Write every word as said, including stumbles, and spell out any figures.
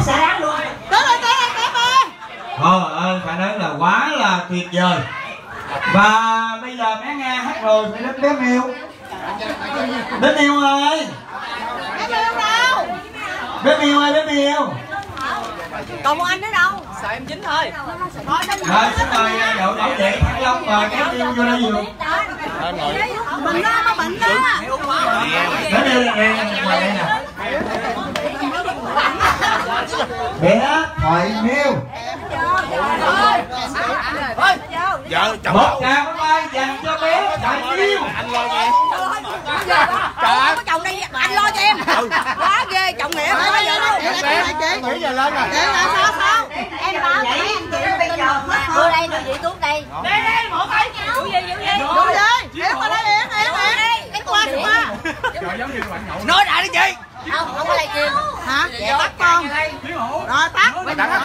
sáng luôn. Tới rồi, tới rồi, tới rồi. Trời ơi, phải nói là quá là tuyệt vời. Và bây giờ bé nghe hát rồi phải đến bé Miêu. Bé Miêu ơi. Bé Miêu đâu? Bé Miêu ơi, bé Miêu. Còn một anh nữa đâu? Sợ em dính thôi. Rồi xin mời đội bảo vệ Thăng Long mời bé Miêu vô đây vừa. Bệnh đó, có bệnh đó. Bé Miêu đây, ngoài đây nè. Bé Thoại Miêu. Vợ chồng Một ngàn bye bye dành cho bé Thoại Miêu. anh lo nghe. Trời, có chồng đây anh lo cho em. Quá ghê, chồng nghĩa phải bây giờ đâu. Nghĩ giờ lên rồi. Để là sao sao? Em báo chị anh chị bây giờ đưa đây đưa chị xuống đây. Đây đây, một tay. Vụ gì vụ gì? Vụ gì? Yến qua đây Yến, Yến Yến. Cái qua cái qua. Trời giống như bạn nhậu. Nói đại đi chị. Không, không có livestream. Hả? Tắt con. Rồi tắt.